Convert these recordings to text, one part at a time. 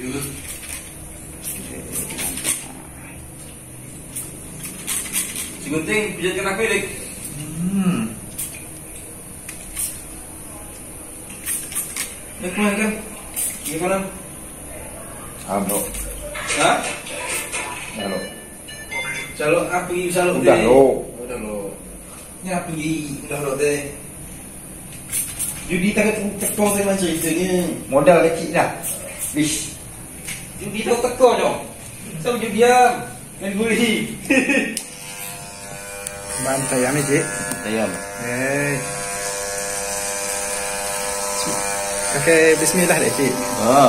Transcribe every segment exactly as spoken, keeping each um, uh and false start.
Si Gunting, pijatkan aku Dik. Hmm. Ya kemarin kan? Gimana? Halo. Hah? Halo. Calo api, calo Udah lo. Udah lo. Ini api, udah lo deh. Judi tak teko saya macam ceritanya. Modal kecil dah. Wish. Judi tak teko dong. Saya judi diam. Main guli. Bantai ame je. Ayam. Eh. Pakai bismillah deh, Cik. Ah.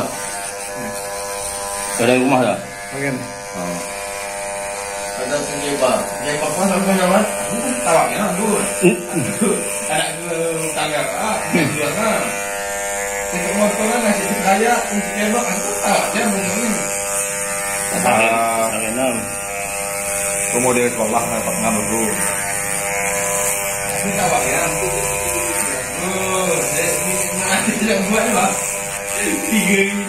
Dari rumah dah. Makan. Oh. Ada sendiri bang. Ya papa sampai nama. Tawaknya dulu. Anak gue tangga ah, dua kan. Untuk motornya ngasih saya untuk kebab aku tahu dia mungkin. Ah, enam. Kemudian sekolah dapat ngambil dulu. Ini tawak ya. Oh, saya tidak buat bang. Tiga ini.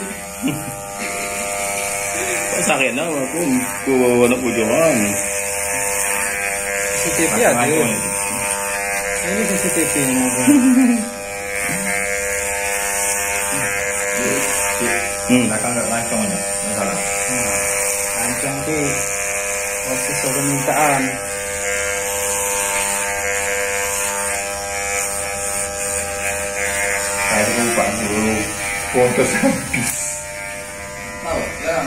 Sakit nama aku ke anak bujuan. C C T V ada. Ini C C T V nya. Hmm, akan enggak langsung aja. Masalah. Lancang tu proses permintaan. Saya lupa dulu. Fokus habis. Tahu ya.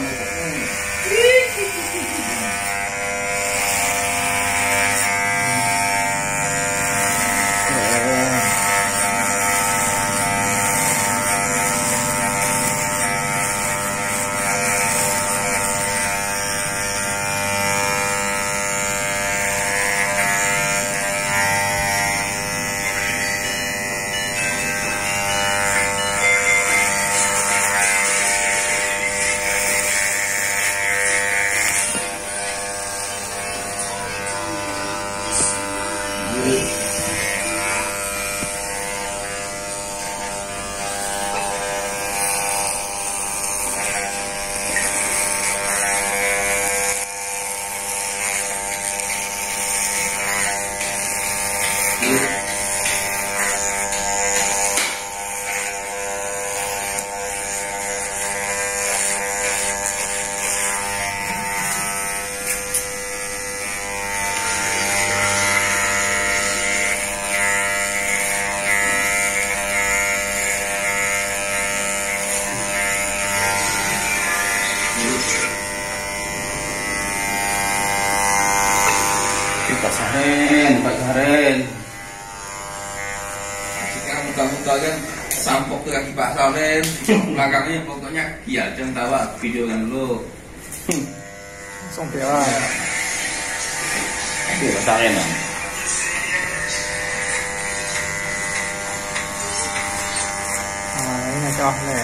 Pak Saren, Pak Saren. Sekarang muka-muka kan sampok ke kaki Pak Saren. Belakangnya pokoknya iya jangan tawa video kan dulu. Langsung pewa. Itu Pak Saren lah. Ah, ini kau ni.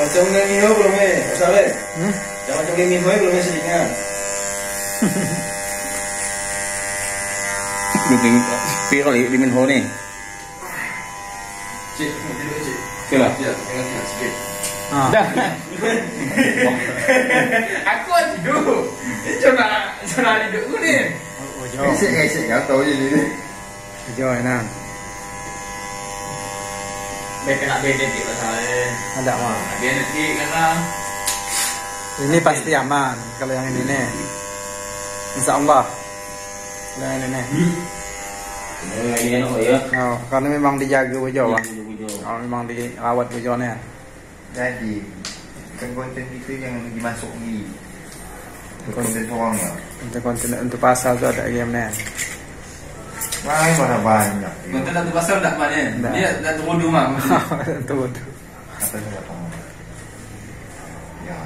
Macam ni ho belum eh, Saleh. Hmm? Jangan macam ni ho belum eh sedikitnya. Gunting pi kali di Minho ni. Cik, mau tidur cik. Okeylah. Ya, jangan tidur sikit. Ha. Dah. Aku nak tidur. Ini cuma cuma tidur aku ni. Oh, jo. Esok esok kau tahu je ni. Jo nah. Baik nak beda tik pasal. Ada mah. Dia nanti kena. Ini pasti aman kalau yang ini nih. Insyaallah. Kalau yang ini nih. Ini enak ya. Oh, karena memang dijaga bojo, Bang. Bujo. Kalau memang dirawat bojonya. Jadi kan konten itu yang dimasuk ni konten seorang ya. Untuk konten untuk pasal tu ada game nih. Wah, mana banyak. Konten satu pasal tak mana? Tak. Dia dah tunggu rumah. Tuh tuh. Apa yang datang? Ya.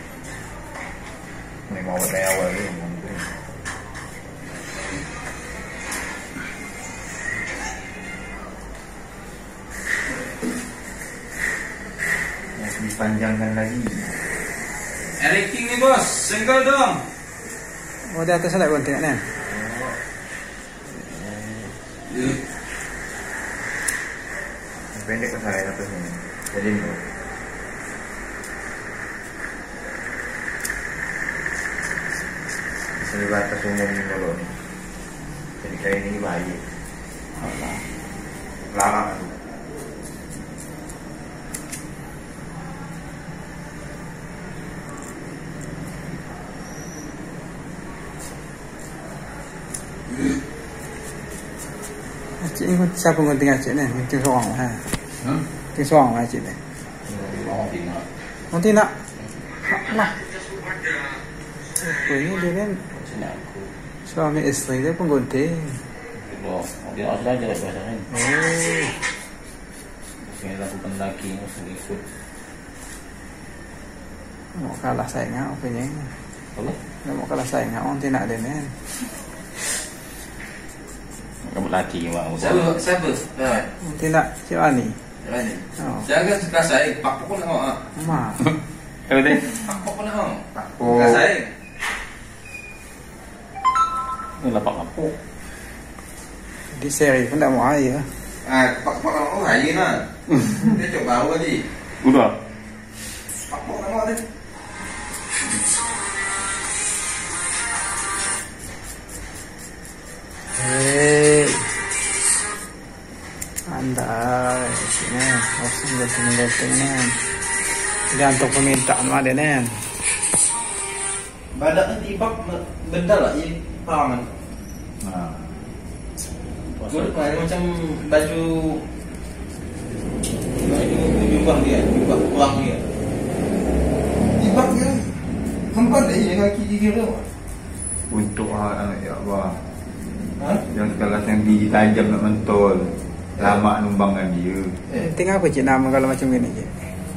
Memang awal dari awal ni. Yang dipanjangkan lagi. Rating ni bos, single dong. Oh, di atas ada konten nih. Pendek ke saya atas ni. Jadi ni. Saya batas umum ni kalau ni. Jadi kayak ini baik. Allah. Larang. Cik ni siapa gunting cik ni? Gunting seorang ha. Hmm? Gunting seorang lah cik ni. Mau tinggal. Nanti nak lah. Oh, ini dia kan Sini aku. suami istri dia pun gunting. Dua. Dia ada aja bahasa ni. Oh. Saya lakukan lagi mesti ikut. Mau kalah saing ngau punya. Apa? Dia mau kalah saing ngau nanti nak dia ni. Kamu lagi mau. Siapa? Siapa? Ha. Nanti nak cik Ani. Mana? Oh. Jangan suka saya, pak pun nak mau. Ma. Apa ni? Pak pun nak mau. Oh. Suka saya. Ini lapak lapuk. Di seri pun tak mau air. Ah, pak pak nak mau hari na. Dia coba baru tadi. Udah. Pak pun nak mau dia. Hei. Andai sini, langsung gunting-gunting ni. Dia untuk permintaan mah dia ni. Badak nanti pak benda lah ini paman. Nah. Gue pakai macam baju baju jubah dia, jubah perang dia. Jubah dia tempat dia kaki dia tu. Untuk ah ya Allah. Ha? Yang segala yang gigi tajam nak mentol. Lama numbangan dia. Penting apa cik nama kalau macam gini cik?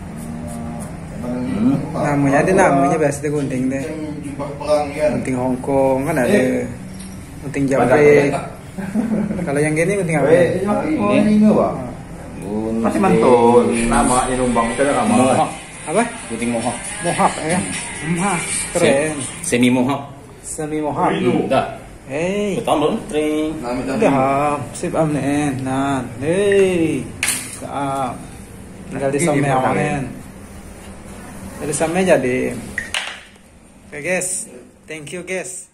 Hmm. Namanya ada namanya biasa dia gunting deh. Macam jubah perang kan. Gunting Hong Kong kan ada. Eh. Gunting Badak Jawa. badak. Kalau yang gini gunting apa? Eh, ini ini enggak, masih mantul. Lama dia numbang kita dah lama. Mohak. Apa? Gunting mohak. Mohak ya. Mohak. Keren. Semi mohak. Semi mohak. Dah. Hei. Betul belum? Tring. Namit Dah. Sip am nen. Nah. Hei. Kaap. Tinggal di sama awak nen. Dari sama jadi. Okay guys. Thank you guys.